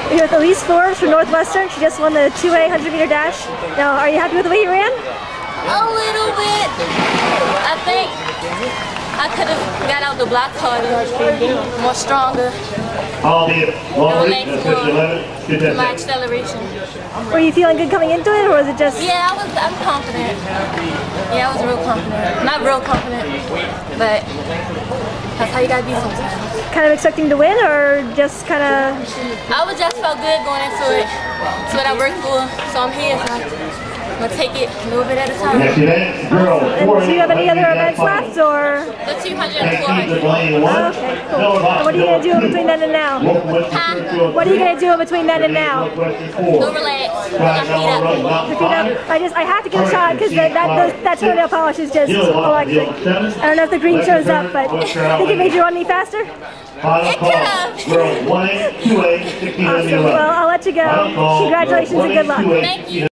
We're here with Alese Forbes from Northwestern. She just won the 2A 100-meter dash. Now, are you happy with the way you ran? A little bit. I think I could have got out the block harder, more stronger. My acceleration. Were you feeling good coming into it, or was it just? Yeah, I'm confident. Yeah, I was real confident. Not real confident, but that's how you gotta be sometimes. Kind of expecting to win, or just kind of? I just felt good going into it. It's what I worked for, so I'm here. So I'm gonna take it a little bit at a time. And do you have any other events left, or? The 200 and 400. Oh, okay, cool. And what are you gonna do in between then and now? Huh? What are you gonna do in between then and now? Go relax. Put my feet up. Your feet up. I have to get a shot because that toenail polish is just electric. I don't know if the green shows up, but think it made you run any faster? It could have. Awesome. Well, I'll let you go. Congratulations and good luck. Thank you.